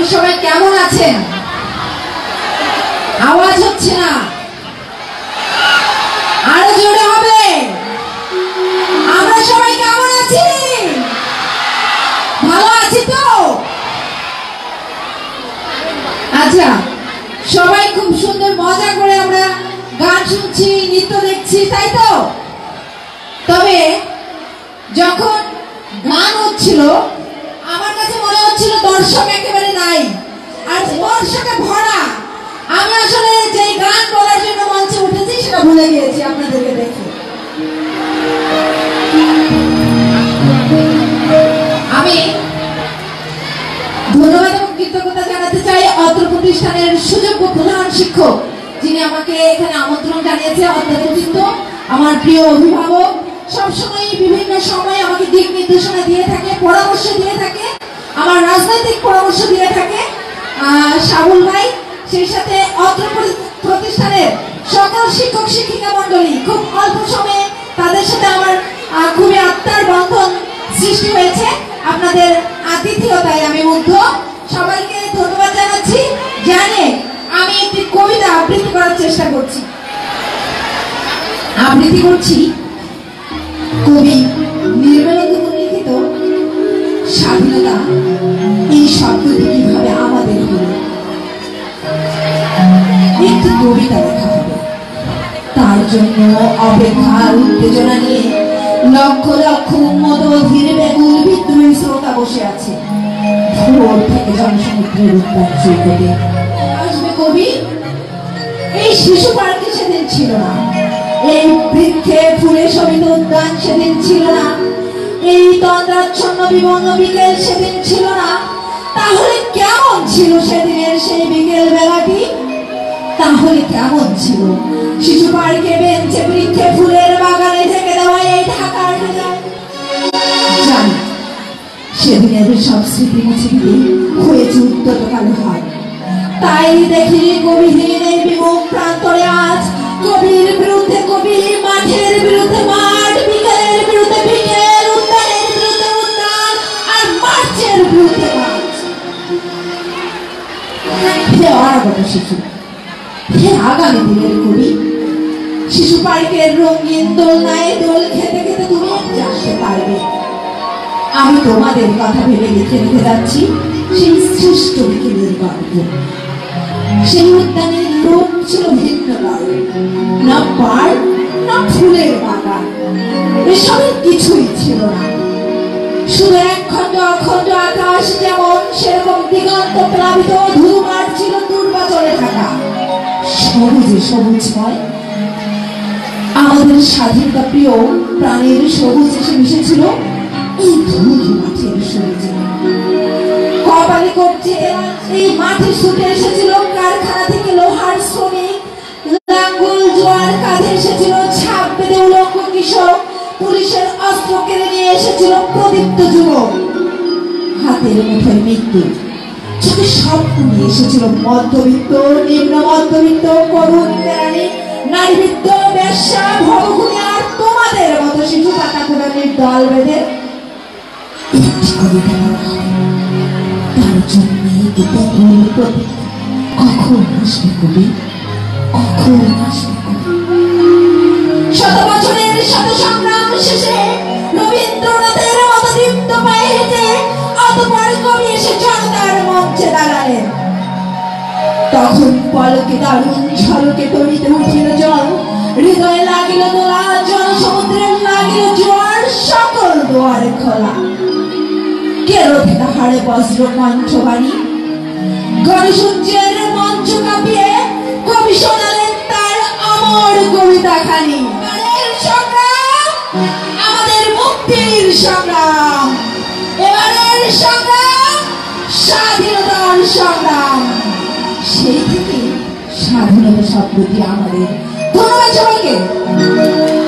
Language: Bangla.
সবাই কেমন আছেন? আওয়াজ হচ্ছে না, আরো জোরে হবে। আমরা সবাই কেমন আছি? ভালো আছি তো? আচ্ছা, সবাই খুব সুন্দর মজা করে আমরা গান শুনছি, নৃত্য দেখছি, তাই তো? তবে যখন গান হচ্ছিল আমার কাছে মনে হচ্ছিল দর্শক একেবারে নাই, আর দর্শকে ভরা। আমি আসলে যে গান বলার জন্য মঞ্চে উঠেছি সেটা ভুলে গিয়েছি আপনাদেরকে দেখে। আমি ধন্যবাদ এবং কৃতজ্ঞতা জানাতে চাই অত্র প্রতিষ্ঠানের সুযোগ্য প্রধান শিক্ষক, যিনি আমাকে এখানে আমন্ত্রণ জানিয়েছে। অত্যন্ত আমার প্রিয় অভিভাবক, সবসময় বিভিন্ন সময় আমাকে দিক নির্দেশনা দিয়ে থাকে, পরামর্শ দিয়ে থাকে, আমার রাজনৈতিক পরামর্শ দিয়ে থাকে সাবুল ভাই। সেই সাথে অত্র প্রতিষ্ঠানের সকল শিক্ষক শিক্ষিকা মন্ডলী, খুব অল্প সময়ে তাদের সাথে আমার খুবই আত্মার বন্ধন সৃষ্টি হয়েছে। আপনাদের আতিথেয়তায় আমি মুগ্ধ। সবাইকে ধন্যবাদ জানাচ্ছি। জানে আমি একটি কবিতা আবৃত্তি করার চেষ্টা করছি। আবৃত্তি করছি কবি নির্মলেন্দু লিখিত স্বাধীনতা এই শব্দটি কিভাবে আমাদের হলো। একটি কবিতা লেখা হবে, তার জন্য অপেক্ষার উত্তেজনা নিয়ে লক্ষ লক্ষ উন্মত ধীরে বেগুল বিদ্রোহী শ্রোতা বসে আছে। ভোর থেকে জনসমুদ্রের উত্তাপ সৈকতে আসবে কবি। এই শিশু পার্কে সেদিন ছিল না, এই বৃক্ষে ফুলে শোভিত উদ্যান সেদিন ছিল না, এই তন্দ্রাচ্ছন্ন বিবর্ণ বিকেল সেদিন ছিল না। তাহলে কেমন ছিল সেদিনের সেই বিকেল বেলাটি? তাহলে কেমন ছিল শিশু পার্কে বেঞ্চে বৃক্ষে ফুলের বাগানে থেকে দেওয়া এই ঢাকার জানি সেদিনের সব স্মৃতি মুছে দিতে হয়েছে উদ্যত কালো হাত। তাই দেখি কবিহীন এই বিমুখ প্রান্তরে আজ কবির বিরুদ্ধে কবি, মাঠের বিরুদ্ধে মাঠ, বিকেলের বিরুদ্ধে বিকেল, উদ্যানের বিরুদ্ধে উদ্যান, আর মার্চের বিরুদ্ধে মার্চ। হে অনাগত শিশু, হে আগামী দিনের কবি, শিশু পার্কের রঙিন দোলনায় দোল খেতে খেতে তুমি আসতে পারবে। আমি তোমাদের কথা ভেবে লিখে রেখে যাচ্ছি সেই শ্রেষ্ঠ বিকেলের গল্প। সেই উদ্যানের রূপ ছিল ভিন্ন কারণ, না পার্ক না ফুলের বাগান, এসবের কিছুই ছিল না। শুধু একখণ্ড অখণ্ড আকাশ যেমন, সেরকম দিগন্ত প্লাবিত ধুধু মাঠ ছিল দুর্বাচলে থাকা, সবুজে সবুজময়। আমাদের স্বাধীনতা প্রিয় প্রাণের সবুজ এসে মিশেছিল এই ধুধু মাঠের সবুজে। কপালে কবজে এই মাঠে ছুটে এসেছিল কারখানা থেকে লোহার শ্রমিক, লাঙ্গল জোয়ার কাঁধে এসেছিল ছাপ বেঁধে উলঙ্গ কিশোর, পুলিশের অস্ত্র কেড়ে নিয়ে এসেছিল প্রদীপ্ত যুবক। হাতের মুঠোয় মৃত্যু, চোখে স্বপ্ন নিয়ে এসেছিল মধ্যবিত্ত, নিম্ন মধ্যবিত্ত, করুণ কেরানি, নারীবৃত্ত, বেশ্যা, ভবঘুনি, আর তোমাদের মতো শিশু পাতা কোরআনের দল বেঁধে একটি কবিতা বলা হবে। তার জন্য কখন আসবে কবি, কখন আসবে কবি? শত বছরের শত সংগ্রাম শেষে রবীন্দ্রনাথের মতো দীপ্ত পায়ে হেঁটে অতঃপর কবি এসে জনতার মঞ্চে দাঁড়ালেন। তখন পলকে দারুণ ঝলকে তরিতে উঠিল জল, হৃদয়ে লাগিল দোলা, জনসমুদ্রের লাগিল জোয়ার, সকল দুয়ার খোলা। কে রোধে তাহারে বজ্র কণ্ঠবাণী? গণসূর্যের মঞ্চ কাঁপিয়ে কবি শোনালেন তার অমর কবিতা খানি। সংগ্রাম, আমাদের মুক্তির সংগ্রাম, এবারের সংগ্রাম স্বাধীনতার সংগ্রাম। সেই থেকে স্বাধীনতা শব্দটি আমাদের। ধন্যবাদ সবাইকে।